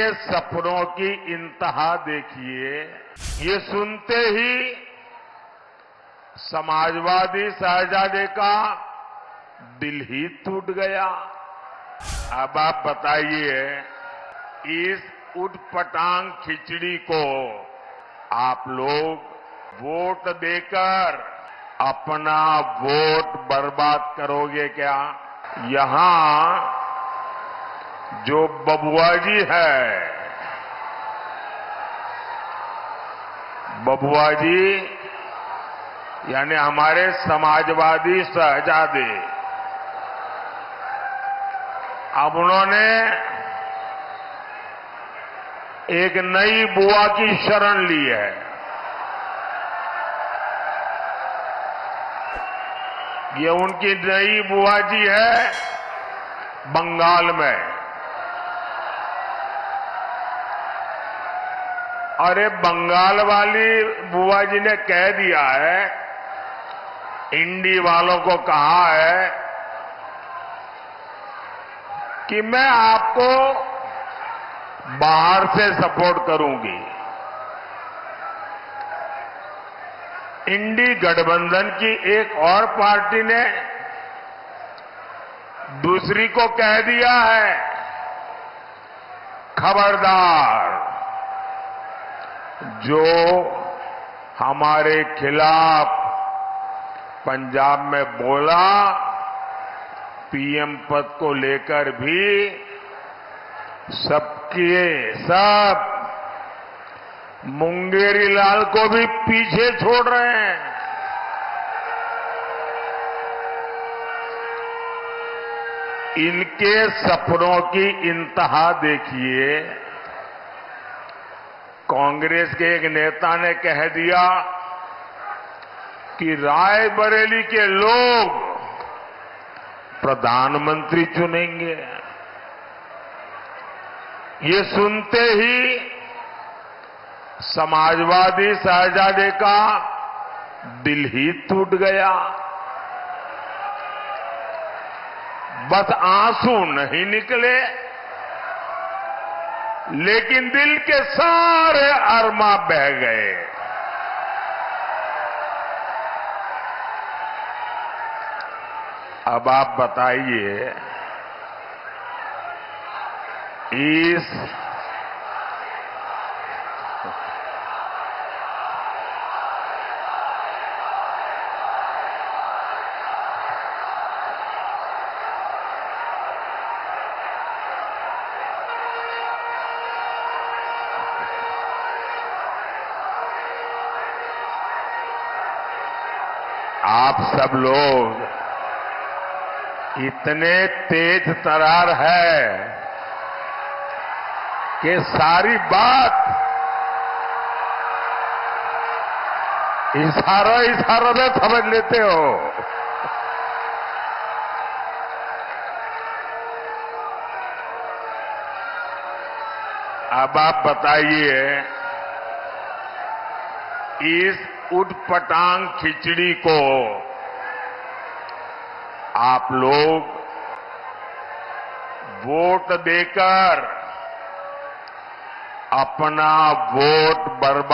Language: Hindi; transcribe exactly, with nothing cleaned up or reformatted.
सपनों की इंतहा देखिए। ये सुनते ही समाजवादी शहजादे का दिल ही टूट गया। अब आप बताइए, इस उटपटांग खिचड़ी को आप लोग वोट देकर अपना वोट बर्बाद करोगे क्या? यहां जो बबुआ जी है, बबुआ जी यानी हमारे समाजवादी शहजादे, अब उन्होंने एक नई बुआ की शरण ली है। ये उनकी नई बुआ जी है बंगाल में। और ये बंगाल वाली बुआ जी ने कह दिया है, इंडी वालों को कहा है कि मैं आपको बाहर से सपोर्ट करूंगी। इंडी गठबंधन की एक और पार्टी ने दूसरी को कह दिया है, खबरदार, जो हमारे खिलाफ पंजाब में बोला, पीएम पद को लेकर भी सबके सब मुंगेरी लाल को भी पीछे छोड़ रहे हैं। इनके सपनों की इंतहा देखिए। कांग्रेस के एक नेता ने कह दिया कि रायबरेली के लोग प्रधानमंत्री चुनेंगे। ये सुनते ही समाजवादी शहजादे का दिल ही टूट गया। बस आंसू नहीं निकले, लेकिन दिल के सारे अरमा बह गए। अब आप बताइए, इस आप सब लोग इतने तेज तरार है कि सारी बात इशारा इशारा में समझ लेते हो। अब आप बताइए, इस उटपटांग खिचड़ी को आप लोग वोट देकर अपना वोट बर्बाद